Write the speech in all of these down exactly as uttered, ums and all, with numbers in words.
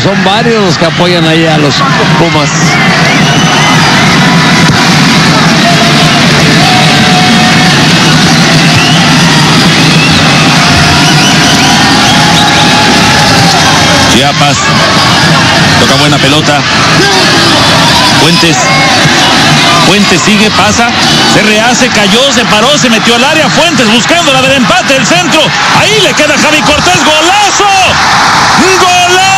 son varios los que apoyan ahí a los Pumas. Chiapas, toca buena pelota. Fuentes, Fuentes sigue, pasa, se rehace, cayó, se paró, se metió al área. Fuentes buscando la del empate, el centro. Ahí le queda Javi Cortés, golazo. ¡Golazo!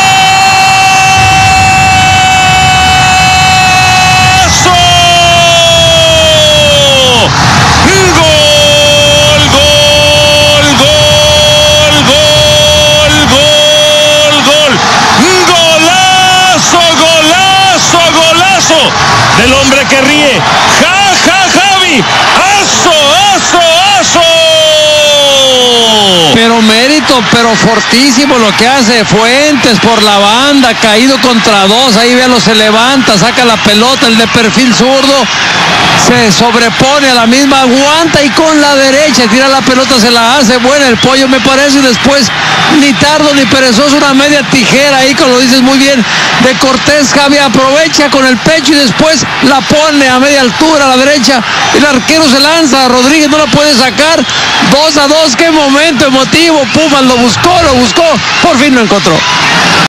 Del hombre que ríe. ¡Ja, ja, Javi! ¡Aso, aso, aso! Pero mérito, pero fortísimo lo que hace Fuentes por la banda, caído contra dos, ahí véalo, se levanta, saca la pelota, el de perfil zurdo, se sobrepone a la misma, aguanta y con la derecha tira la pelota, se la hace buena el Pollo, me parece, y después ni tardo ni perezoso, una media tijera ahí, como lo dices muy bien, de Cortés. Javi aprovecha con el pecho y después la pone a media altura a la derecha, el arquero se lanza, Rodríguez no la puede sacar, dos a dos, qué momento emotivo, Pumas lo buscó, lo buscó, por fin lo encontró.